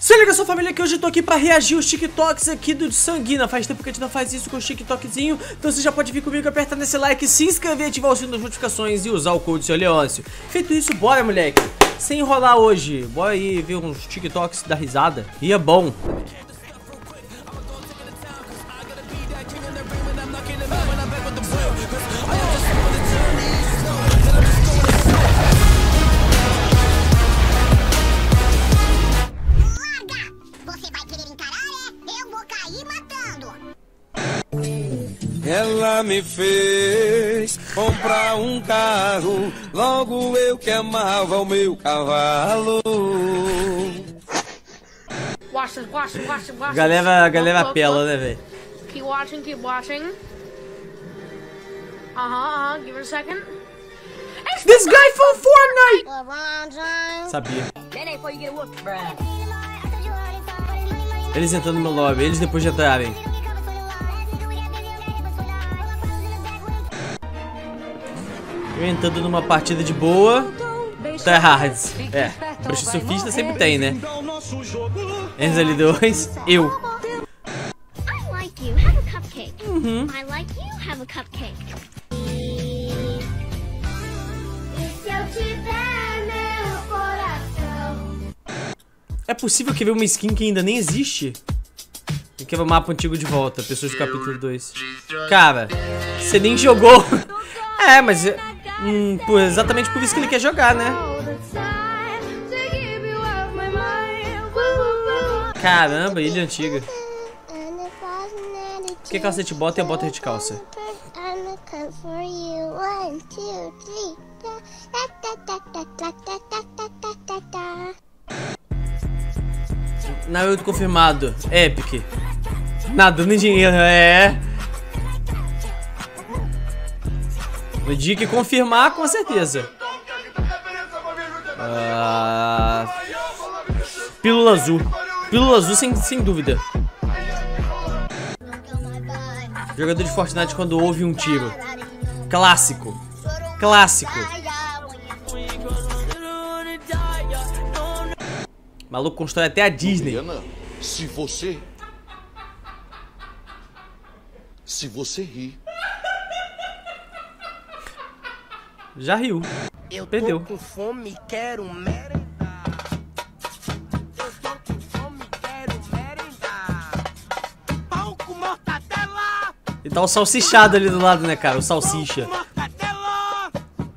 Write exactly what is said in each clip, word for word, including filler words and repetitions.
Se liga, sua família, que hoje eu tô aqui pra reagir aos TikToks aqui do Sanguina. Faz tempo que a gente não faz isso com o TikTokzinho. Então você já pode vir comigo, apertar nesse like, se inscrever, ativar o sininho das notificações e usar o code seu Leôncio. Feito isso, bora, moleque. Sem enrolar hoje, bora aí ver uns TikToks da risada. E é bom. Ela me fez comprar um carro, logo eu que amava o meu cavalo. Watch, watch, watch, watch. Galera, galera apela, né, velho? Keep watching, keep watching. Uh-huh, uh-huh, give it a second. This guy from Fortnite! Sabia. Eles entrando no meu lobby, eles depois de entrarem. Eu entrando numa partida de boa. Tá errado. É, bruxa surfista sempre tem, né? Eles ali dois, eu. Uhum. É possível que ver uma skin que ainda nem existe? Eu quero o mapa antigo de volta, pessoas do capítulo dois. Cara, você nem jogou. É, mas... Hum, pô, exatamente por isso que ele quer jogar, né? Caramba, ilha antiga. Por que calça de bota e a bota de calça? Naruto confirmado. Epic. Nada, nem dinheiro, é... No dia que confirmar, com certeza. Uh... Pílula azul. Pílula azul sem, sem dúvida. Jogador de Fortnite quando houve um tiro. Clássico. Clássico. Maluco constrói até a Disney. Se você... Se você rir... Já riu. Eu Perdeu. tô com fome, quero merendar. Eu tô com fome, quero merendar. Pão com mortadela. E tá o salsichado ali do lado, né, cara? O salsicha. Mortadela.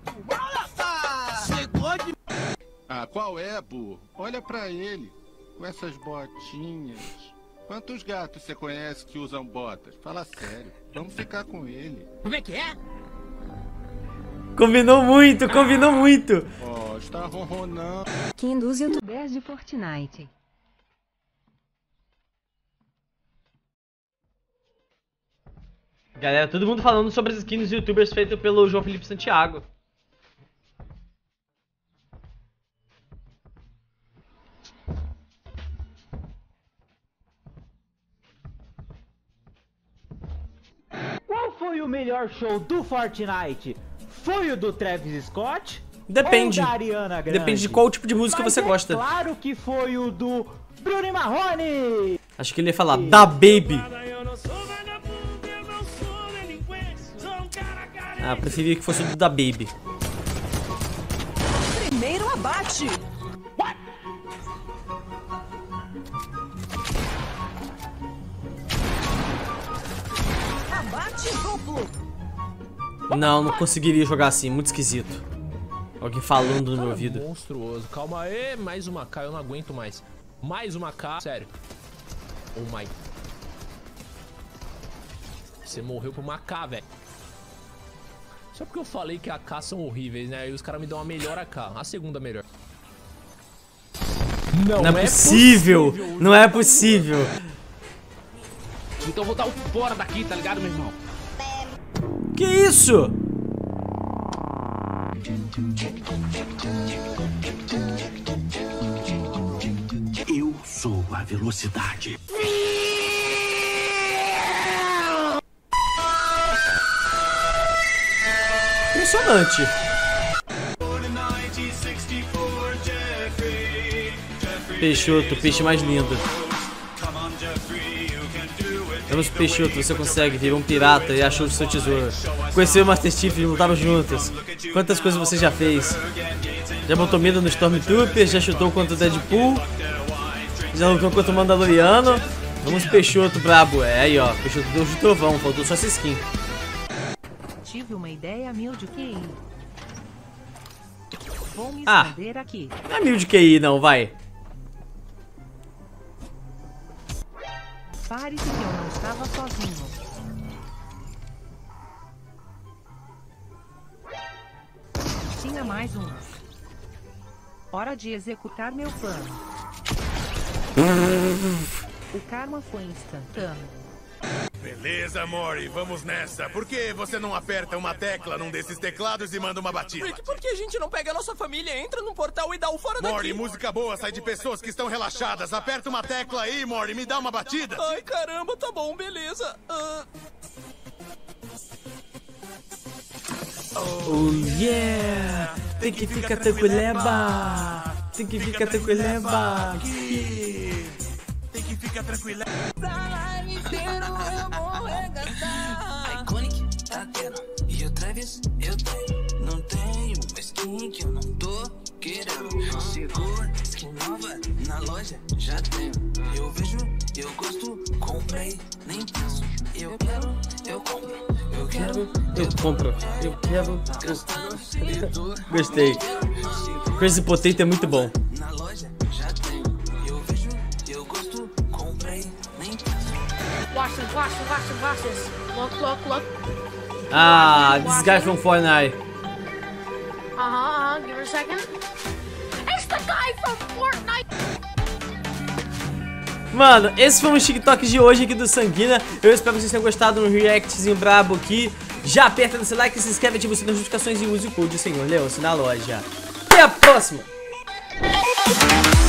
Chegou de... Ah, qual é, burro? Olha pra ele, com essas botinhas. Quantos gatos você conhece que usam botas? Fala sério, vamos ficar com ele. Como é que é? Combinou muito, combinou muito. Ó, oh, está ronronando. Skin dos youtubers de Fortnite. Galera, todo mundo falando sobre as skins dos youtubers feitas pelo João Felipe Santiago. Qual foi o melhor show do Fortnite? Foi o do Travis Scott? Depende. Ou da Ariana Grande? Depende de qual tipo de música Mas você é gosta. Claro que foi o do Bruno Marrone. Acho que ele ia falar da Baby. Ah, preferia que fosse o do da Baby. Primeiro abate. Abate duplo. Não, não conseguiria jogar assim, muito esquisito. Alguém falando no meu ouvido. Monstruoso, calma aí, mais uma K, eu não aguento mais. Mais uma K, sério. Oh my. Você morreu por uma K, velho. Só porque eu falei que a K são horríveis, né? E os caras me dão a melhor A K, a segunda melhor. Não, Não é, é possível, possível. não é possível. Então eu vou dar o fora daqui, tá ligado, meu irmão? Que isso? Eu sou a velocidade. Impressionante. nineteen sixty-four, Jeffrey, Jeffrey Peixoto, peixe mais lindo. Vamos, Peixoto, você consegue. Virou um pirata e achou o seu tesouro. Conheceu o Master Chief e lutaram juntos. Quantas coisas você já fez? Já botou medo no Stormtrooper, já chutou contra o Deadpool, já lutou contra o Mandaloriano. Vamos, Peixoto brabo. É aí, ó. Peixoto deu de trovão, faltou só essa skin. Tive uma ideia mil de Q I. Vou me Ah. esconder aqui. Não é mil de Q I, não, vai. Pare-se que eu não estava sozinho. Tinha mais um. Hora de executar meu plano. O karma foi instantâneo. Beleza, Mori, vamos nessa. Por que você não aperta uma tecla num desses teclados e manda uma batida? Rick, por que a gente não pega a nossa família, entra num portal e dá o fora daqui? Mori, música boa sai de pessoas que estão relaxadas. Aperta uma tecla aí, Mori, me dá uma batida. Ai, caramba, tá bom, beleza. Ah, Oh yeah! Tem que ficar tranquileba! Tem que ficar tranquileba! tem que ficar tranquila. Iconic tá tendo. E o Travis eu tenho. Não tenho uma skin que eu não tô querendo. Chegou skin nova na loja, já tenho. Eu vejo, eu gosto, comprei, nem penso. Eu quero, eu compro. Eu quero, Eu compro. Eu quero. Eu... Gostei. Crazy Potato é muito bom. na loja, já tenho. Eu vejo, eu gosto, comprei, nem penso. Watch this, watch this, watch this, watch this. Look, look, look. Ah, this guy from Fortnite. Uh-huh, uh-huh, give her a second. It's the guy from Fortnite! Mano, esses foram os TikToks de hoje aqui do Sanguina. Eu espero que vocês tenham gostado de um reactzinho brabo aqui. Já aperta nesse like, se inscreve, ativa o sininho das notificações e use o code Senhor Leôncio na loja. Até a próxima!